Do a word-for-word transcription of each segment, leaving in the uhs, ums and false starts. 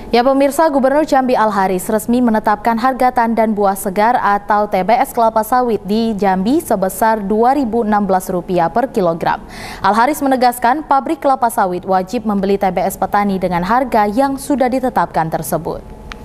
Ya pemirsa, Gubernur Jambi Al-Haris resmi menetapkan harga tandan buah segar atau T B S kelapa sawit di Jambi sebesar dua ribu enam belas rupiah per kilogram. Al-Haris menegaskan pabrik kelapa sawit wajib membeli T B S petani dengan harga yang sudah ditetapkan tersebut.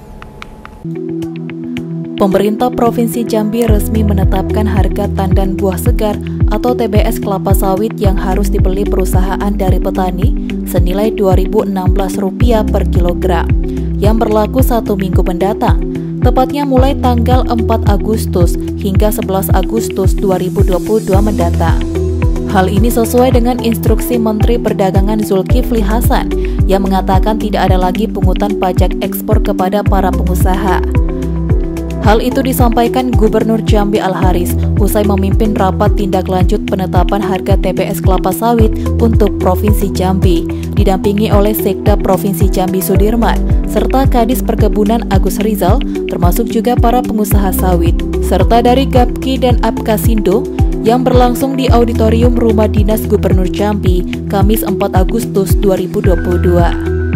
Pemerintah Provinsi Jambi resmi menetapkan harga tandan buah segar atau T B S kelapa sawit yang harus dibeli perusahaan dari petani senilai dua ribu enam belas rupiah per kilogram yang berlaku satu minggu mendatang, tepatnya mulai tanggal empat Agustus hingga sebelas Agustus dua ribu dua puluh dua mendatang. Hal ini sesuai dengan instruksi Menteri Perdagangan Zulkifli Hasan yang mengatakan tidak ada lagi pungutan pajak ekspor kepada para pengusaha. Hal itu disampaikan Gubernur Jambi Al-Haris usai memimpin rapat tindak lanjut penetapan harga T B S kelapa sawit untuk Provinsi Jambi, didampingi oleh Sekda Provinsi Jambi Sudirman, serta Kadis Perkebunan Agus Rizal, termasuk juga para pengusaha sawit, serta dari Gapki dan Apkasindo yang berlangsung di Auditorium Rumah Dinas Gubernur Jambi, Kamis empat Agustus dua ribu dua puluh dua.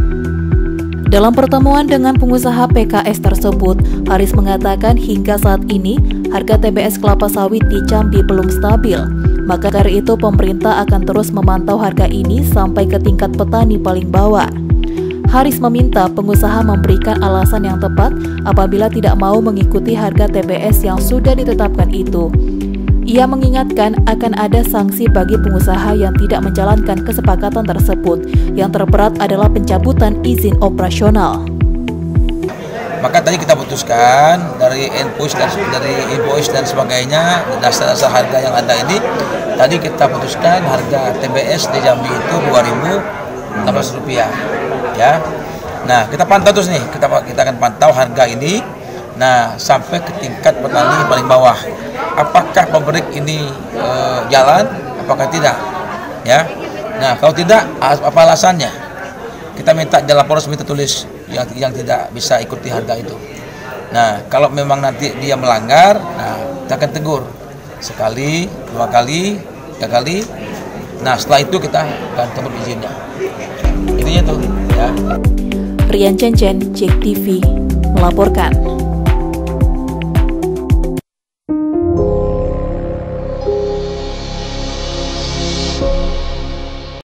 Dalam pertemuan dengan pengusaha P K S tersebut, Haris mengatakan hingga saat ini harga T B S kelapa sawit di Jambi belum stabil. Maka dari itu pemerintah akan terus memantau harga ini sampai ke tingkat petani paling bawah. Haris meminta pengusaha memberikan alasan yang tepat apabila tidak mau mengikuti harga T B S yang sudah ditetapkan itu. Ia mengingatkan akan ada sanksi bagi pengusaha yang tidak menjalankan kesepakatan tersebut. Yang terberat adalah pencabutan izin operasional. Maka tadi kita putuskan dari invoice dan dari invoice dan sebagainya, dasar-dasar harga yang ada ini, tadi kita putuskan harga T B S di Jambi itu dua ribu enam belas rupiah, ya. Nah, kita pantau terus nih, kita kita akan pantau harga ini, nah sampai ke tingkat petani paling bawah. Apakah pabrik ini e, jalan, apakah tidak, ya? Nah, kalau tidak, apa alasannya? Kita minta lapor resmi tertulis yang yang tidak bisa ikuti harga itu. Nah, kalau memang nanti dia melanggar, nah kita akan tegur sekali, dua kali, tiga kali. Nah, setelah itu kita akan cabut izinnya. Intinya tuh, ya. Rian Cencen, Jek T V melaporkan.